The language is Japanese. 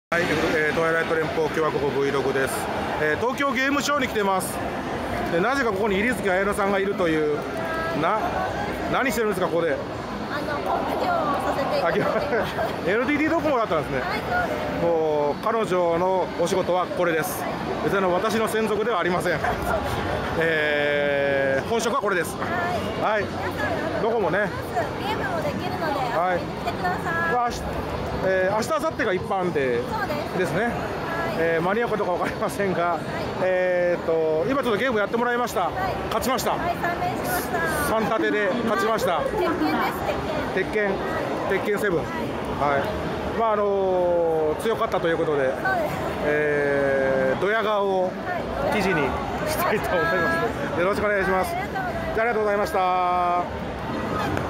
はい、トワイライト連邦共和国 Vlog です。東京ゲームショウに来てます。で、なぜかここに入月彩乃さんがいるという。何してるんですか、ここで。 工業をさせていただいてます。 NTT ドコモだったんですね。 はい、そうです。 もう彼女のお仕事はこれです。別に私の専属ではありません。本職はこれです。はい。どこもね。 ゲームもできるので、遊びに来てください。 明日、明後日が一般デーですね。間に合うかどうか分かりませんが、今ちょっとゲームやってもらいました。勝ちました。 はい、3連しました。 3立てで勝ちました。 鉄拳です、 鉄拳。鉄拳7。はい。まあ強かったということで、ドヤ顔を記事にしたいと思います。よろしくお願いします。じゃあ、ありがとうございました。